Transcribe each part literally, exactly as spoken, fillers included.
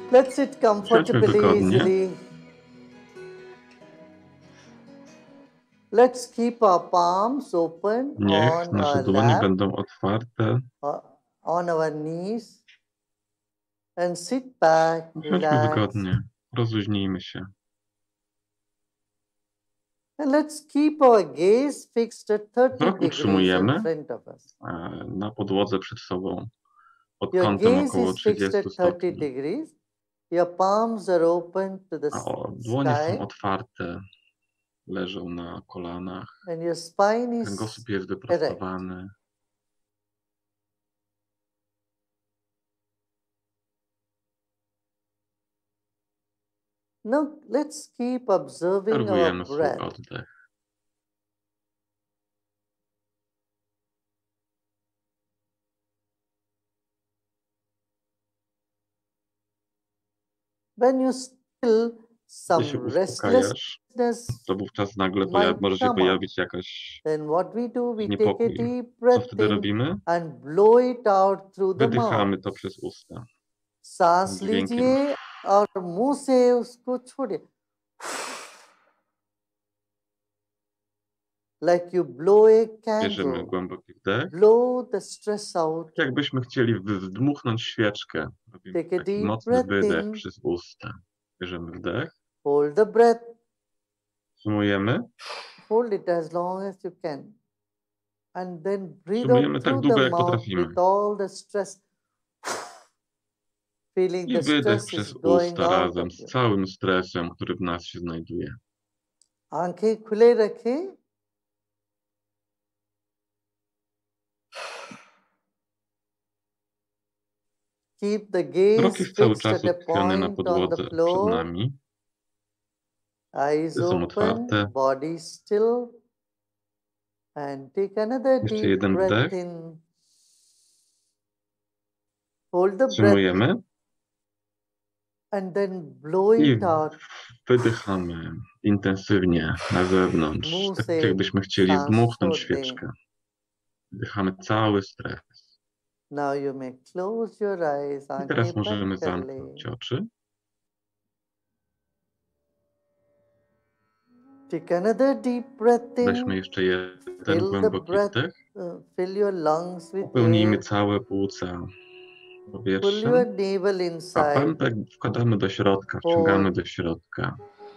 Let's sit Siądźmy comfortably, wygodnie. easily. Let's keep our palms open Niech on nasze our dłonie lap, będą otwarte. uh, on our knees, and sit back, Siądźmy relax. wygodnie. Rozluźnijmy się. And let's keep our gaze fixed at thirty Wzrok degrees in utrzymujemy front of us. e, na podłodze przed sobą pod Your kątem gaze około is fixed trzydziestu at thirty stopni. degrees. Your palms are open to the A o, dłonie są sky, otwarte, leżą na kolanach. and your spine is Kręgosłup jest erect. wyprostowany. Now let's keep observing our Obserwujemy swój breath. oddech. When you still some Gdy się uspokajasz, restlessness to wówczas nagle poja- might może się come up, pojawić jakaś then what we do, we take a niepokój. deep Co breath wtedy in robimy? and blow it out through the mouth. Wydychamy to przez usta. सांस dźwiękiem. लीजिए और मुंह से उसको छोड़िए. Like you blow a Bierzemy candle, głęboki wdech. blow the stress out. Tak jakbyśmy chcieli wy- wdmuchnąć świeczkę. Robimy Take a taki deep mocny breath wydech in. przez usta. Bierzemy wdech. Hold the breath. Wstrzymujemy. Hold it as long as you can. And then breathe Wstrzymujemy out tak through długo, the jak mouth potrafimy. with all the stress. Feeling I the wydech stress przez is going usta out razem of z you. całym stresem, który w nas się znajduje. आंखें खुले रखें. Keep the Wzrok gaze jest cały fixed czas at a utkwiony na point on the podłodze przed floor. nami. Eyes Te są open, otwarte. body still. And take another Jeszcze deep jeden breath wdech. in. Hold the breath Wstrzymujemy. and then blow I it out. wydychamy intensywnie na zewnątrz. मुंह Tak से jakbyśmy chcieli सांस wdmuchnąć छोड़ दें. świeczkę. Wydychamy cały stres. Now you may close your eyes. I teraz आंखें możemy बंद कर zamknąć लें. oczy. Take another deep breath Weźmy in. jeszcze jeden Fill the głęboki breath. wdech. Uh, fill your lungs with Upełnijmy air. całe płuca Pull powietrzem. your navel A inside. pępek wkładamy do środka, wciągamy Hold. do środka.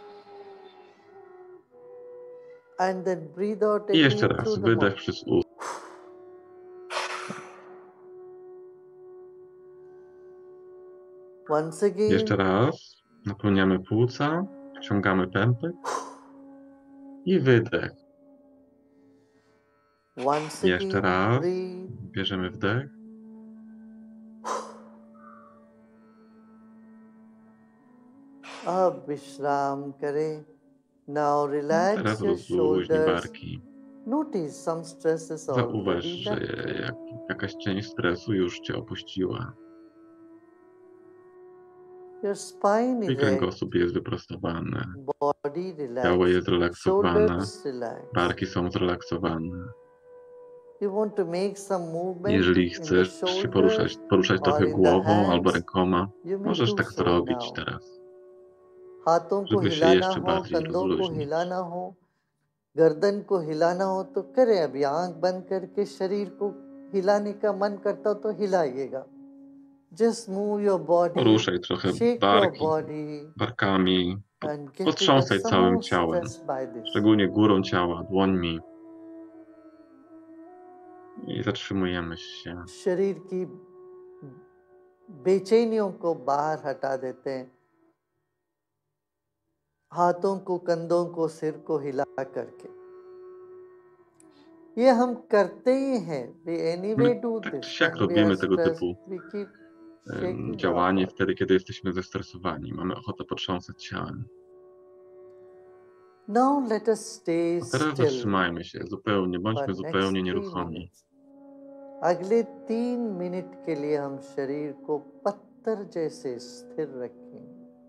And then breathe out I jeszcze again raz through the wydech mouth. przez usta. Once Jeszcze again. raz napełniamy płuca, wciągamy pępek i wydech. Once Jeszcze again. raz Breathe. bierzemy wdech. अब विश्राम करें. Now Teraz relax your rozluźnij shoulders. barki. Notice some stress is Zauważ, already że left. jak, jakaś część stresu już cię opuściła. Your spine I is erect. kręgosłup jest wyprostowany. Body Ciało jest relaxed. zrelaksowane. Shoulders relaxed. Barki są zrelaksowane. You want to make some movement Jeżeli in the chcesz się poruszać, shoulders poruszać or trochę in the głową albo hands, rękoma, you may możesz do tak so zrobić now. teraz, हाथों को żeby się हिलाना jeszcze हो, bardziej कंधों को rozluźnić. हिलाना हो, गर्दन को हिलाना हो तो करें. अभी आंख बंद करके शरीर को हिलाने का मन करता हो तो हिलाइएगा. Just move your body, Poruszaj trochę shake your barki, body barkami, po- and get rid of potrząsaj some całym more ciałem, stress by this. szczególnie górą ciała, dłońmi. I zatrzymujemy się. शरीर की बेचैनियों को बाहर हटा देते हैं. हाथों को, कंधों को, सिर को हिला करके. ये हम करते ही हैं. We anyway My do tak czy this siak when we are robimy tego stressed. typu We keep em, shaking our działanie body. wtedy, kiedy jesteśmy zestresowani. Mamy ochotę potrząsać ciałem. Now let us stay A teraz still zatrzymajmy się zupełnie, for bądźmy next zupełnie three nieruchomi. minutes. अगले तीन मिनट के लिए हम शरीर को पत्थर जैसे स्थिर रखें.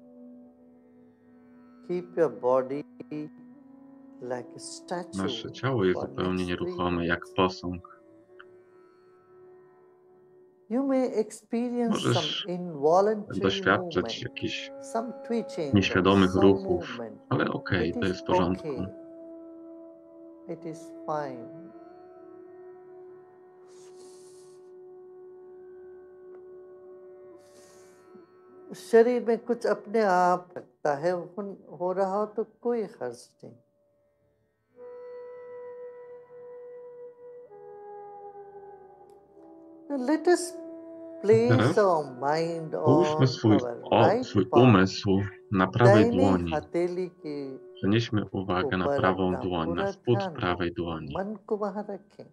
Keep your body like a statue Nasze ciało jest for zupełnie next three nieruchome, jak minutes. posąg. You may experience some Możesz involuntary doświadczać movement, jakichś some twitching, nieświadomych some ruchów, movement. ale okej, It to is jest w porządku. okay. It is fine. शरीर में कुछ अपने आप लगता है, हो हो रहा हो तो कोई हर्ज नहीं। Now let us place Teraz our mind połóżmy on swój, our o, right swój palm, umysł na prawej दाहिने dłoni. हथेली के Przenieśmy uwagę na ऊपर prawą अपना dłoń, na पूरा spód ध्यान prawej दें, dłoni. मन को वहां रखें।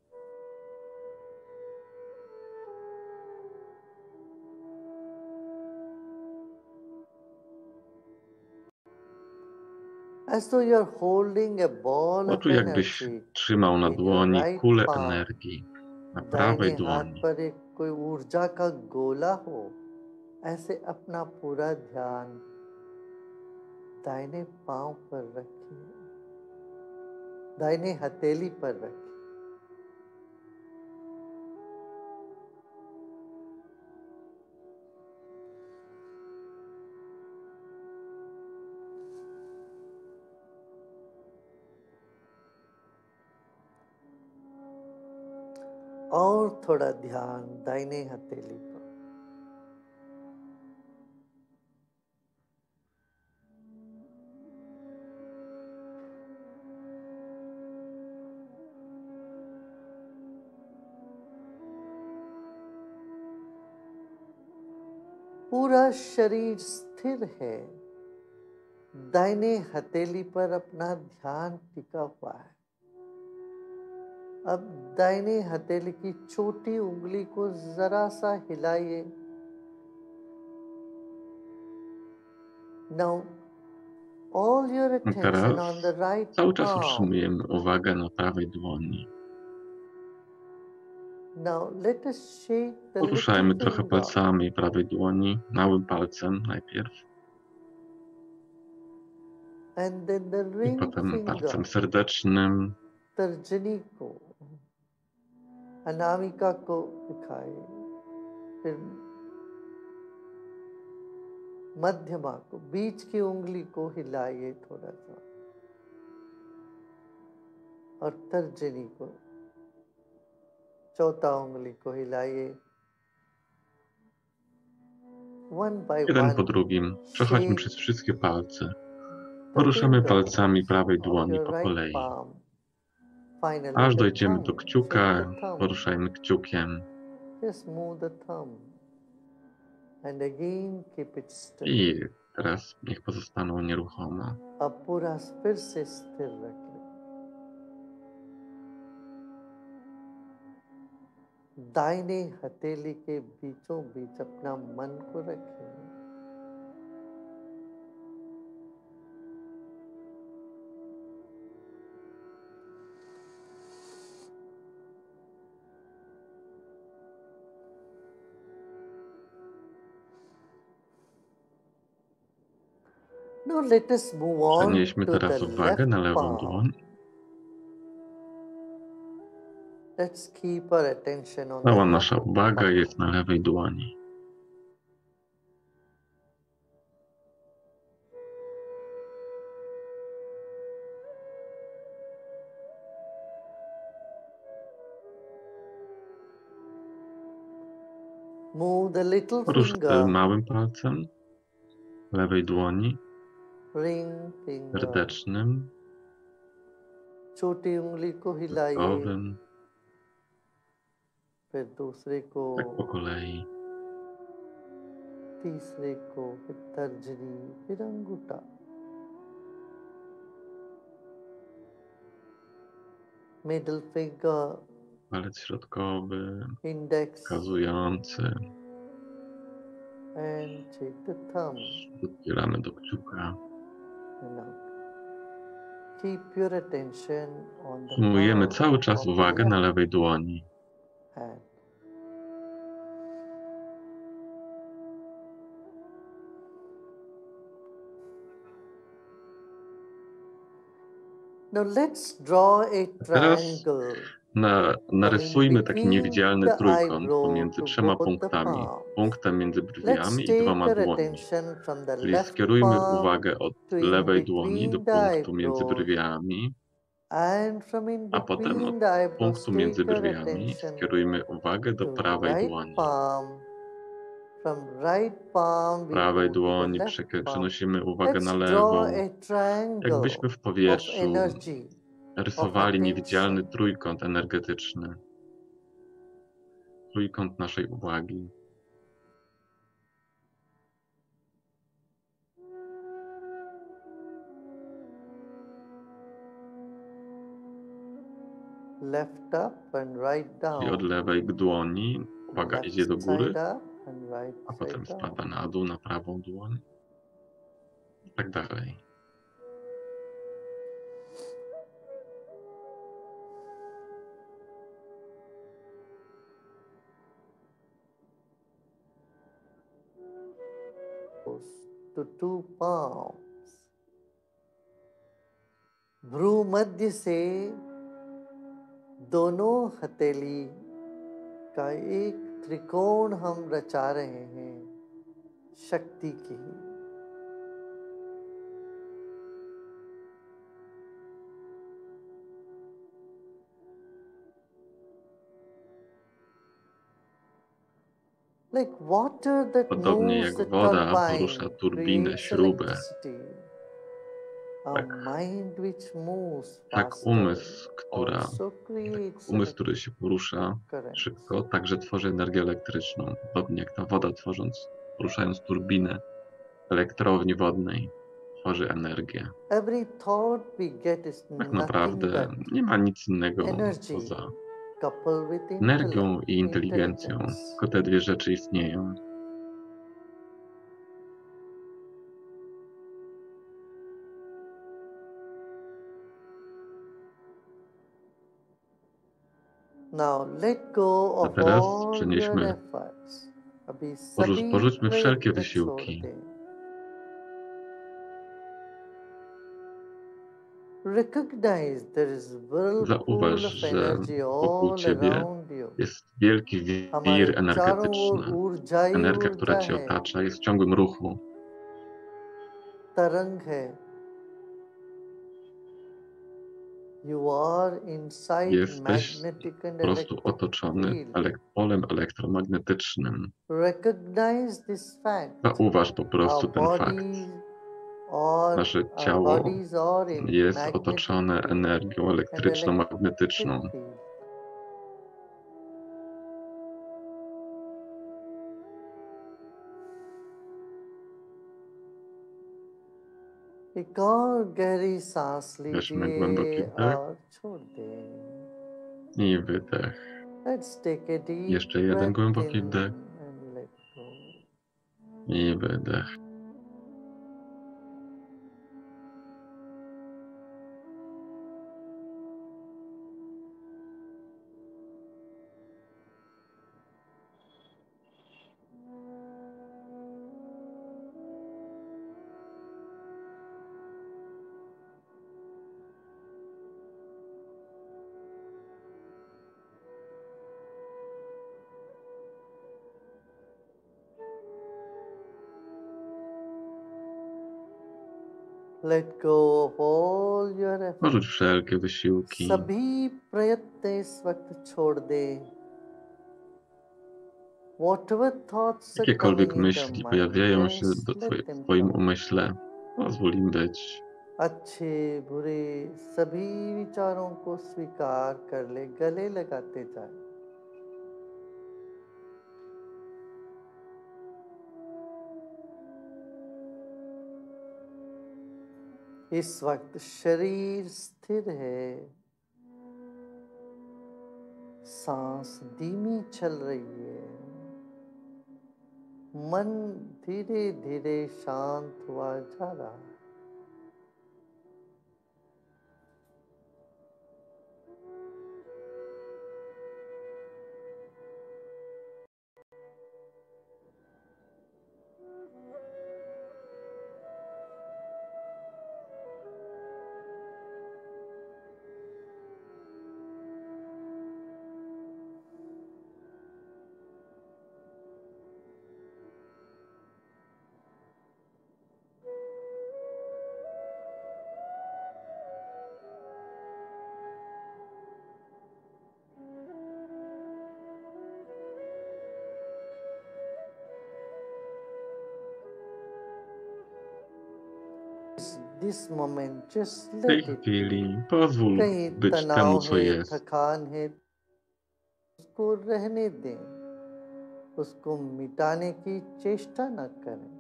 As though you are holding a ball of Poczuj, jakbyś energy trzymał na in your dłoni right kulę palm, energii na दाहिने prawej हाथ dłoni. पर एक कोई ऊर्जा का गोला हो, ऐसे अपना पूरा ध्यान दाहिने पांव पर रखिए, दाहिने हथेली पर रखिए। और थोड़ा ध्यान दाहिने हथेली पर। पूरा शरीर स्थिर है, दाहिने हथेली पर अपना ध्यान टिका हुआ है। अब दाहिने हथेली की छोटी उंगली को जरा सा हिलाइए। Now all your attention Teraz on the right cały czas palm. utrzymujemy uwagę na prawej dłoni. Now let us shake the little Poruszajmy trochę finger palcami prawej dłoni, małym palcem najpierw and then the i ring potem finger, palcem serdecznym. तर्जनी को, अनामिका को दिखाए, फिर मध्यमा को, बीच की उंगली को हिलाइए थोड़ा सा और तर्जनी को, चौथा उंगली को हिलाइए। One by Jeden po one, drugim przechodźmy shake przez wszystkie palce. the Poruszamy palcami fingers prawej of dłoni your po right kolei. palm. Finally Aż the dojdziemy do thumb. Shake kciuka, the thumb. poruszajmy kciukiem Just move the thumb and again keep it still. i teraz niech pozostaną nieruchome. अब पूरा फिर से स्थिर रखें। दाहिने हथेली के बीचों बीच अपना मन को रखें। Now let us move on Przenieśmy to the teraz uwagę left na lewą palm. dłoń. Let's keep our attention on the Cała left nasza uwaga palm. jest na lewej dłoni. Move the little Porusz finger, małym palcem lewej dłoni, ring finger, serdecznym, छोटी उंगली को हिलाइए, środkowym, फिर दूसरे को, tak po kolei. तीसरे को, फिर तर्जनी, फिर अंगूठा। Middle finger, Palec środkowy, index, wskazujący. and shake the thumb. Docieramy do kciuka. And now keep your attention on the Utrzymujemy palm cały czas of the uwagę na left lewej dłoni. hand. Now let's draw a Teraz triangle Na, Coming narysujmy taki between niewidzialny the trójkąt eyebrow pomiędzy to trzema both the punktami. palms. Punktem między Let's brwiami i take dwoma our dłońmi. attention from the Czyli left skierujmy palm uwagę od to in lewej dłoni do between the punktu między eyebrows, brwiami, and from in a potem od between the eyebrows punktu między take our brwiami attention skierujmy uwagę do to prawej right dłoni. palm. From right palm W we prawej go to the dłoni left przek- palm. przenosimy uwagę na Let's draw lewą, a triangle jakbyśmy w of powietrzu energy, of rysowali niewidzialny attention. trójkąt energetyczny. Trójkąt naszej uwagi. Left up and right Czyli od down. lewej dłoni uwaga Left idzie do góry, side up and right a side potem down. spada na dół, na prawą dłoń i tak dalej. To two palms. भ्रू मध्य से दोनों हथेली का एक त्रिकोण हम रचा रहे हैं शक्ति की। Like water that Podobnie moves jak the woda porusza turbine turbinę, creates śrubę, electricity. A tak, mind which moves tak faster umysł, która, also tak creates umysł, który się porusza currents. szybko, także tworzy energię elektryczną. Podobnie jak ta woda tworząc, poruszając turbinę elektrowni wodnej, tworzy energię. Every thought we get is Tak nothing naprawdę but nie ma nic innego energy poza coupled with energią intellect, i inteligencją. intelligence. Tylko te dwie rzeczy istnieją. Now let go A of teraz all your przenieśmy, efforts. अभी porzuć, सभी porzućmy wszelkie प्रयत्न छोड़ wysiłki. दें. Recognize there is whirlpool Zauważ, of że energy wokół all ciebie around you. jest wielki हमारे wir चारों ओर energetyczny. ऊर्जा ही Energia, która ऊर्जा cię है, otacza, jest w ciągłym ruchu. तरंग है. You are inside Jesteś magnetic po and prostu electric otoczony field. elek polem elektromagnetycznym. Recognize this fact. Zauważ po Our prostu ten fakt. bodies are, Nasze our ciało bodies are in jest magnetic otoczone field energią and elektryczną, electric magnetyczną. field. एक और गहरी सांस Weźmy głęboki लीजिए wdech और छोड़ दें. i wydech. Let's take a deep Jeszcze jeden breath głęboki in wdech and let go. i wydech. Let go of all your efforts. Porzuć wszelkie wysiłki. सभी प्रयत्न इस वक्त छोड़ दे. Whatever thoughts are Jakiekolwiek coming in the myśli mind, pojawiają się just do let twoje, them w twoim come. umyśle, pozwól im być. अच्छे बुरे सभी विचारों को स्वीकार कर ले, गले लगाते जाए. इस वक्त शरीर स्थिर है, सांस धीमी चल रही है, मन धीरे धीरे शांत हुआ जा रहा है. This moment, just W tej let it be. chwili pozwól कहीं być temu, तनाव co है, jest. थकान है, उसको रहने दें, उसको मिटाने की चेष्टा न करें।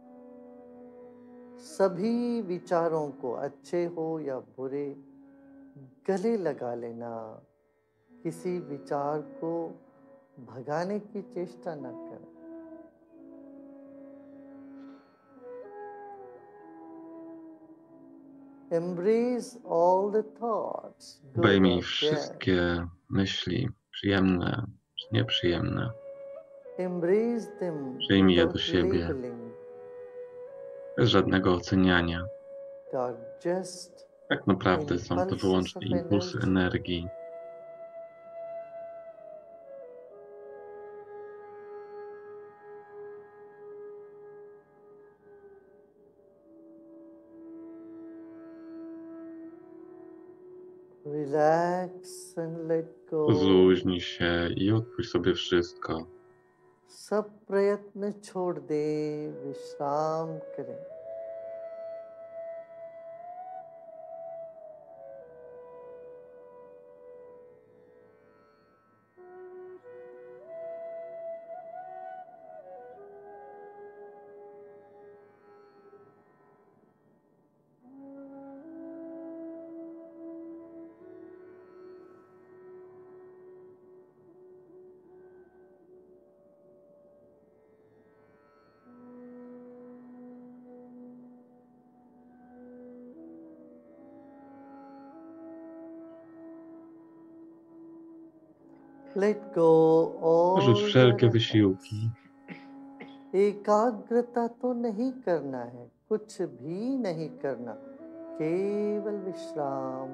सभी विचारों को, अच्छे हो या बुरे, गले लगा लेना, किसी विचार को भगाने की चेष्टा न करें। Embrace all the thoughts, good Obejmij or bad. wszystkie myśli, przyjemne czy nieprzyjemne. Embrace them Przyjmij je do without siebie, labeling. bez żadnego oceniania. They are just Tak naprawdę są to impulses wyłącznie of impulsy energy. energii. Relax and let go. Rozluźnij się i odpuść sobie wszystko. सब प्रयत्न छोड़ दे, विश्राम करें। Let go Porzuć all wszelkie your wysiłki. attempts. एकाग्रता तो नहीं करना है, कुछ भी नहीं करना, केवल विश्राम।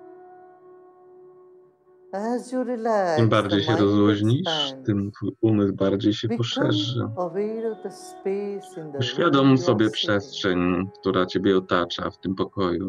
As you Im relax, the bardziej się mind rozluźnisz, expands. tym twój umysł bardziej się poszerzy. Become aware of the space in the Uświadom room you are sobie sitting. przestrzeń, która ciebie otacza w tym pokoju.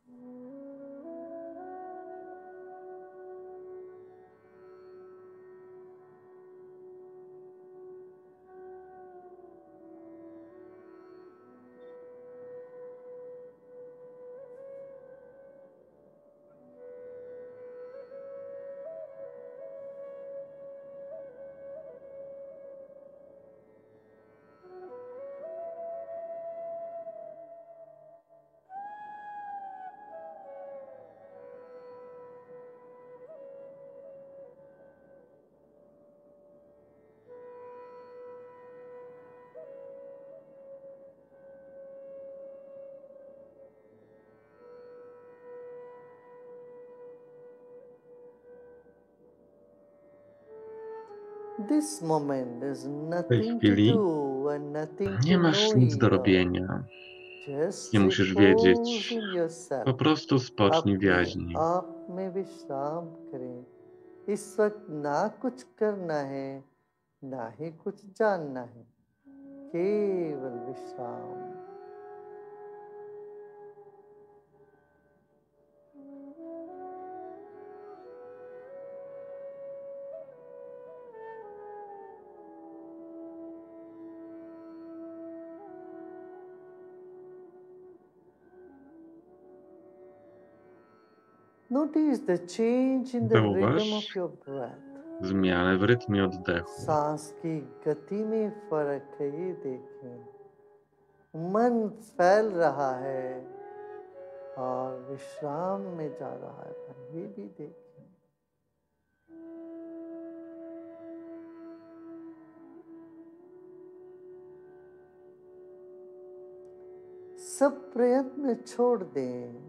This moment is W tej nothing to chwili do and nothing nie to masz know nic do either. robienia. Just Nie musisz repose wiedzieć. in yourself. Po prostu spocznij w अपने jaźni. आप में विश्राम करें। इस वक्त ना कुछ करना है, ना ही कुछ जानना है, केवल विश्राम। Notice the change in the rhythm of Zauważ your breath. zmianę w rytmie oddechu. सांस की गति में फर्क है, ये देखें। मन फैल रहा है और विश्राम में जा रहा है, मन ये भी देखें। सब प्रयत्न छोड़ दें।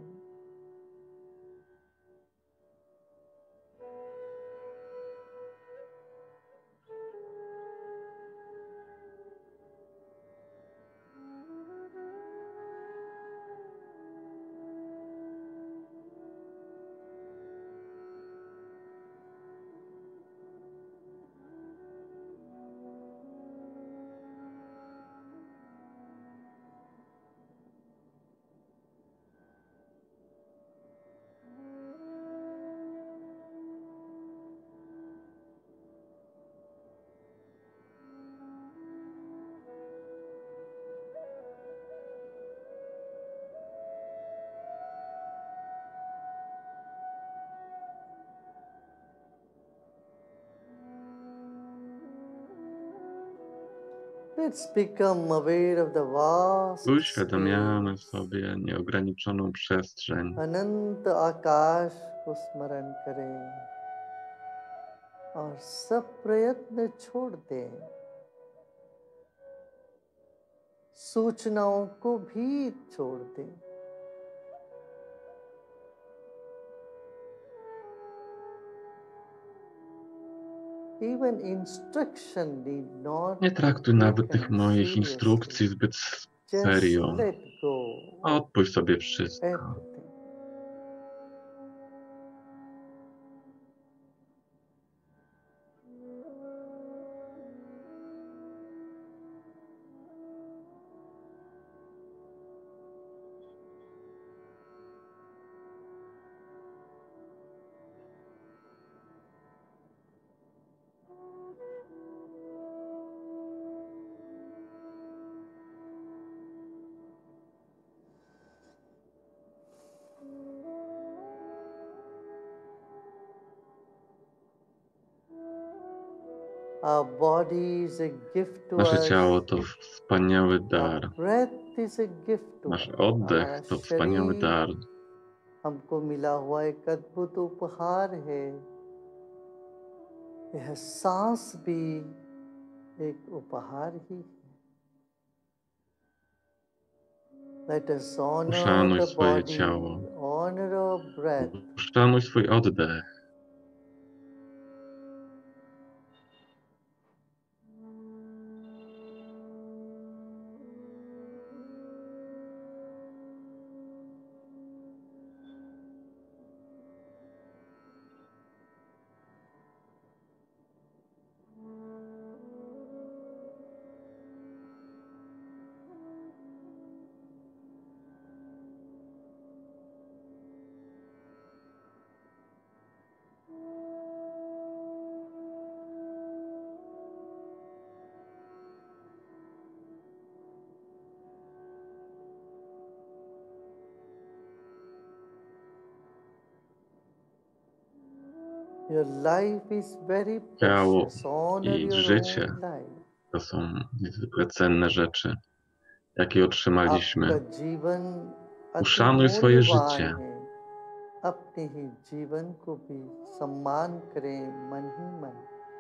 Let's become aware of the vast Uświadamiamy space. sobie nieograniczoną przestrzeń. अनंत आकाश को स्मरण करें और सब प्रयत्न छोड़ दें, सूचनाओं को भी छोड़ दें। Even instruction need not Nie traktuj nawet tych taken moich seriously. instrukcji zbyt Just serio. let go Odpuść sobie wszystko. everything. Our body is a gift to Nasze us. ciało to wspaniały dar. Our breath is a gift to Nasz us. oddech हमारा to wspaniały शरीर dar. हमको मिला हुआ एक अद्भुत उपहार है। यह सांस भी एक उपहार ही है। Let us honor Uszanuj the swoje body, ciało. honor our breath. Uszanuj swój oddech. Your life is very Ciało precious. Honor i your życie own life. to są niezwykle cenne rzeczy, jakie otrzymaliśmy. आपका जीवन अति Uszanuj swoje मूल्यवान życie. है। अपने ही जीवन को भी सम्मान करें मन ही मन।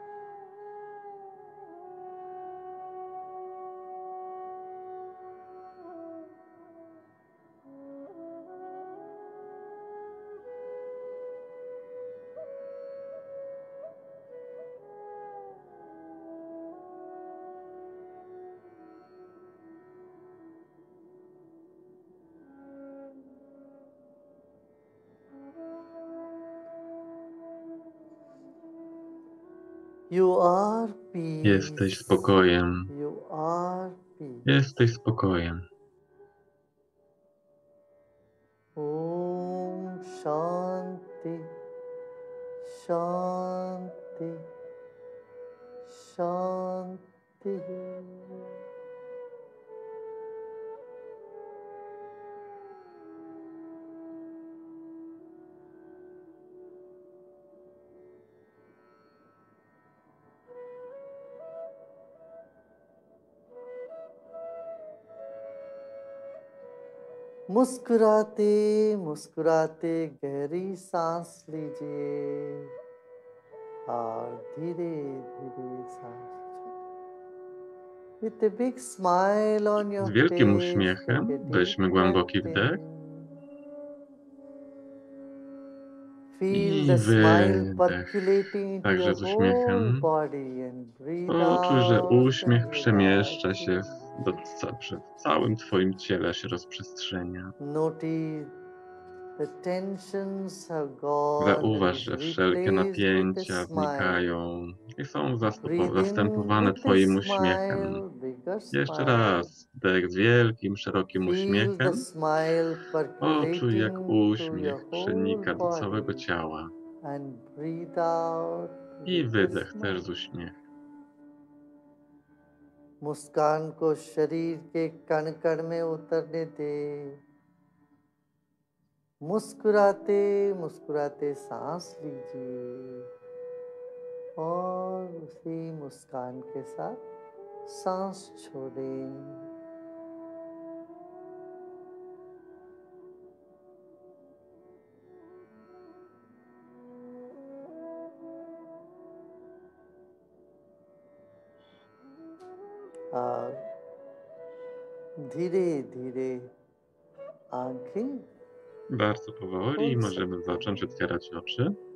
You are peace. Jesteś spokojem. You are peace. Jesteś spokojem. Om Shanti, Shanti, Shanti. मुस्कुराते मुस्कुराते गहरी सांस लीजिए और धीरे धीरे सांस छोड़िए। With a big smile on your Z wielkim face, uśmiechem take a deep weźmy głęboki breath wdech in. Feel i the smile wydech. percolating into Także your z whole uśmiechem. body and breathe Poczuj, że out uśmiech and przemieszcza relax się your do, ca- przy całym Twoim ciele, się rozprzestrzenia. Notice the tensions have gone and Zauważ, is że wszelkie replaced with a napięcia smile. znikają i są zastupo- Breathe in zastępowane with a Twoim uśmiechem. smile, bigger Jeszcze smile. raz, wdech z wielkim, szerokim Feel the uśmiechem. smile Poczuj, jak percolating through your uśmiech whole przenika do całego body ciała. and breathe out I with a wydech też smile. z uśmiechem. मुस्कान को शरीर के कण कण में उतरने दे। मुस्कुराते मुस्कुराते सांस लीजिए और उसी मुस्कान के साथ सांस छोड़ें। और धीरे-धीरे आँखें Bardzo powoli खोल możemy सकते zacząć हैं। otwierać oczy.